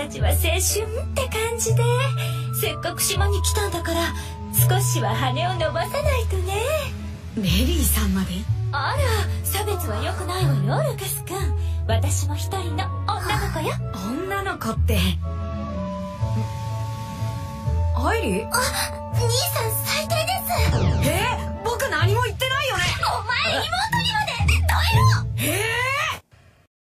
たちは青春って感じで、せっかく島に来たんだから少しは羽を伸ばさないとね。 メリーさんまで？ あら、差別は良くないわよ、ルカス君。私も一人の女の子よ。 女の子って。アイリー？